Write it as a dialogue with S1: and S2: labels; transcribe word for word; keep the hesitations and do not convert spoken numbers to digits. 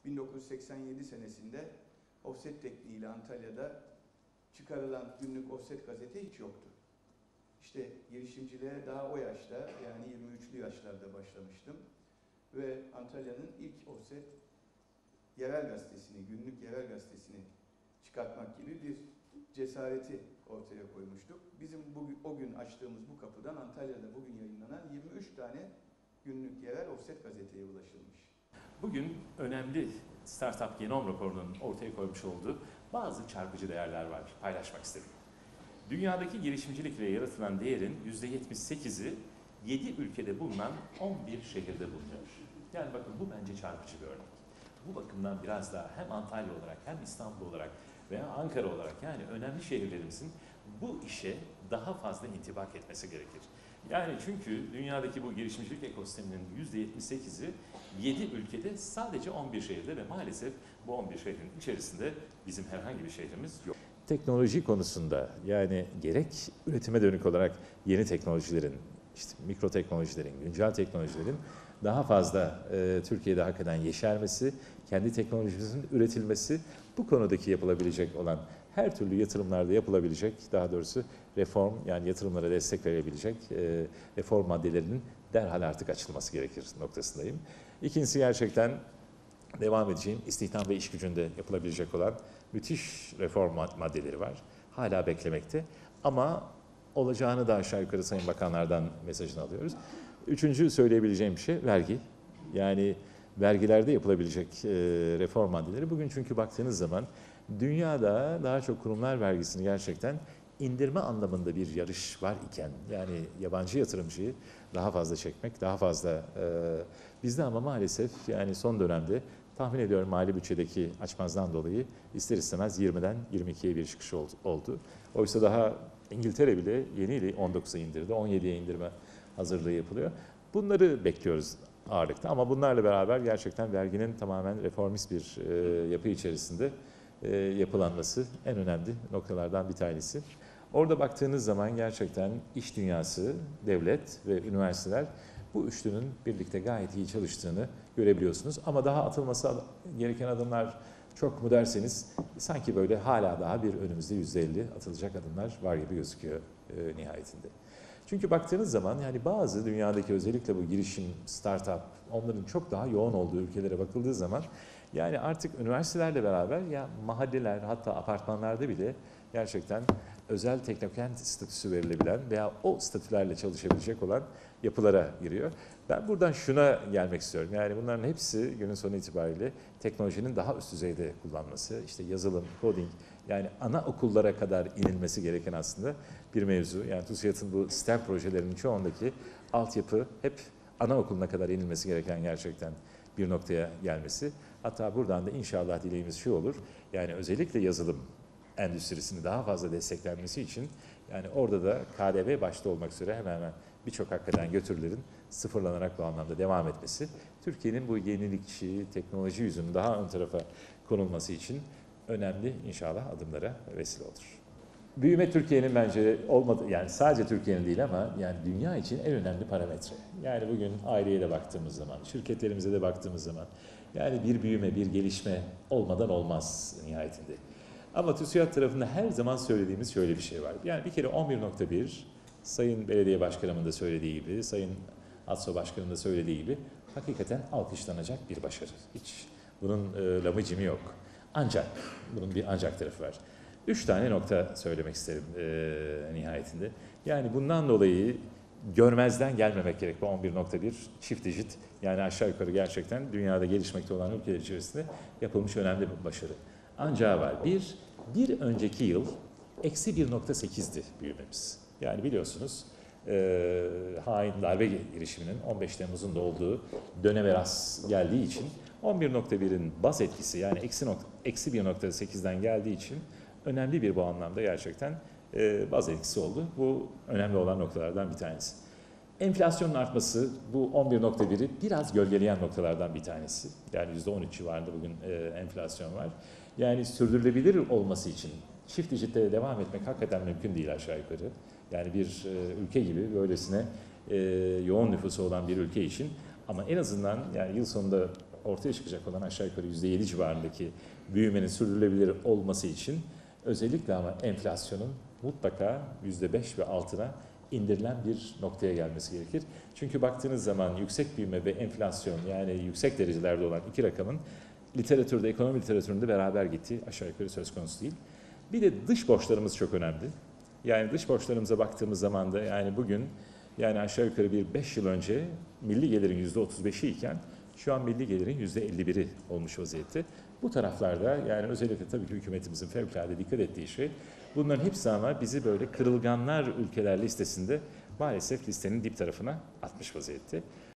S1: bin dokuz yüz seksen yedi senesinde ofset tekniğiyle Antalya'da çıkarılan günlük ofset gazete hiç yoktu. İşte girişimciliğe daha o yaşta, yani yirmi üçlü yaşlarda başlamıştım. Ve Antalya'nın ilk ofset yerel gazetesini, günlük yerel gazetesini çıkartmak gibi bir cesareti ortaya koymuştuk. Bizim bugün, o gün açtığımız bu kapıdan Antalya'da bugün yayınlanan yirmi üç tane günlük yerel ofset gazeteye ulaşılmış.
S2: Bugün önemli Startup Genom raporunun ortaya koymuş olduğu bazı çarpıcı değerler var. Paylaşmak istedim. Dünyadaki girişimcilikle yaratılan değerin yüzde yetmiş sekizi yedi ülkede bulunan on bir şehirde bulunuyor. Yani bakın bu bence çarpıcı bir örnek. Bu bakımdan biraz daha hem Antalya olarak hem İstanbul olarak veya Ankara olarak yani önemli şehirlerimizin bu işe daha fazla intibak etmesi gerekir. Yani çünkü dünyadaki bu girişimcilik ekosisteminin yüzde yetmiş sekizi yedi ülkede, sadece on bir şehirde ve maalesef bu on bir şehrin içerisinde bizim herhangi bir şehrimiz yok. Teknoloji konusunda yani gerek üretime dönük olarak yeni teknolojilerin, işte mikro teknolojilerin, güncel teknolojilerin daha fazla e, Türkiye'de hakikaten yeşermesi, kendi teknolojimizin üretilmesi, bu konudaki yapılabilecek olan her türlü yatırımlarda yapılabilecek, daha doğrusu reform, yani yatırımlara destek verebilecek e, reform maddelerinin derhal artık açılması gerekir noktasındayım. İkincisi, gerçekten devam edeceğim istihdam ve iş gücünde yapılabilecek olan müthiş reform maddeleri var. Hala beklemekte ama olacağını da aşağı yukarı Sayın Bakanlardan mesajını alıyoruz. Üçüncü söyleyebileceğim bir şey vergi. Yani vergilerde yapılabilecek e, reform maddeleri. Bugün çünkü baktığınız zaman dünyada daha çok kurumlar vergisini gerçekten indirme anlamında bir yarış var iken, yani yabancı yatırımcıyı daha fazla çekmek, daha fazla e, bizde ama maalesef yani son dönemde tahmin ediyorum mali bütçedeki açmazdan dolayı ister istemez yirmiden yirmi ikiye bir çıkış oldu. Oysa daha İngiltere bile yeniyle on dokuza indirdi, on yediye indirme hazırlığı yapılıyor. Bunları bekliyoruz ağırlıkta ama bunlarla beraber gerçekten verginin tamamen reformist bir e, yapı içerisinde e, yapılanması en önemli noktalardan bir tanesi. Orada baktığınız zaman gerçekten iş dünyası, devlet ve üniversiteler bu üçlünün birlikte gayet iyi çalıştığını görebiliyorsunuz. Ama daha atılması gereken adımlar çok mu derseniz sanki böyle hala daha bir önümüzde yüzde elli atılacak adımlar var gibi gözüküyor e, nihayetinde. Çünkü baktığınız zaman yani bazı dünyadaki özellikle bu girişim, startup, onların çok daha yoğun olduğu ülkelere bakıldığı zaman yani artık üniversitelerle beraber ya mahalleler, hatta apartmanlarda bile gerçekten özel teknokent statüsü verilebilen veya o statülerle çalışabilecek olan yapılara giriyor. Ben buradan şuna gelmek istiyorum. Yani bunların hepsi günün sonu itibariyle teknolojinin daha üst düzeyde kullanması, işte yazılım, coding, yani ana okullara kadar inilmesi gereken aslında bir mevzu. Yani TÜSİAD'ın bu STEM projelerinin çoğundaki altyapı hep anaokuluna kadar inilmesi gereken gerçekten bir noktaya gelmesi. Hatta buradan da inşallah dileğimiz şu olur, yani özellikle yazılım endüstrisini daha fazla desteklenmesi için yani orada da K D V başta olmak üzere hemen hemen birçok hakikaten götürülerin sıfırlanarak bu anlamda devam etmesi, Türkiye'nin bu yenilikçi teknoloji yüzünün daha ön tarafa konulması için önemli inşallah adımlara vesile olur. Büyüme Türkiye'nin bence olmadı, yani sadece Türkiye'nin değil ama yani dünya için en önemli parametre. Yani bugün aileye de baktığımız zaman, şirketlerimize de baktığımız zaman yani bir büyüme, bir gelişme olmadan olmaz nihayetinde. Ama TÜSİAD tarafında her zaman söylediğimiz şöyle bir şey var. Yani bir kere on bir nokta bir, Sayın Belediye Başkanımın da söylediği gibi, Sayın ATSO Başkanı'nın da söylediği gibi hakikaten alkışlanacak bir başarı. Hiç bunun e, lamıcımı yok. Ancak, bunun bir ancak tarafı var. Üç tane nokta söylemek isterim e, nihayetinde. Yani bundan dolayı görmezden gelmemek gerek. Bu on bir nokta bir çift dijit, yani aşağı yukarı gerçekten dünyada gelişmekte olan ülkeler içerisinde yapılmış önemli bir başarı. Ancağı var. Bir, bir önceki yıl eksi bir nokta sekizdi büyümemiz. Yani biliyorsunuz e, hain darbe girişiminin on beş Temmuz'un da olduğu döneme rast geldiği için on bir nokta birin baz etkisi, yani eksi bir nokta sekizden geldiği için önemli bir bu anlamda gerçekten e, baz etkisi oldu. Bu önemli olan noktalardan bir tanesi. Enflasyonun artması bu on bir nokta biri biraz gölgeleyen noktalardan bir tanesi. Yani yüzde on üç civarında bugün e, enflasyon var. Yani sürdürülebilir olması için çift dijitte devam etmek hakikaten mümkün değil aşağı yukarı. Yani bir e, ülke gibi böylesine e, yoğun nüfusu olan bir ülke için, ama en azından yani yıl sonunda ortaya çıkacak olan aşağı yukarı yüzde yedi civarındaki büyümenin sürdürülebilir olması için özellikle ama enflasyonun mutlaka yüzde beş ve altına indirilen bir noktaya gelmesi gerekir. Çünkü baktığınız zaman yüksek büyüme ve enflasyon, yani yüksek derecelerde olan iki rakamın literatürde, ekonomi literatüründe beraber gittiği aşağı yukarı söz konusu değil. Bir de dış borçlarımız çok önemli. Yani dış borçlarımıza baktığımız zaman da yani bugün yani aşağı yukarı bir beş yıl önce milli gelirin yüzde otuz beşi iken şu an milli gelirin yüzde elli biri olmuş vaziyette. Bu taraflarda yani özellikle tabii ki hükümetimizin fevkalade dikkat ettiği şey, bunların hepsi ama bizi böyle kırılganlar ülkeler listesinde maalesef listenin dip tarafına atmış vaziyette.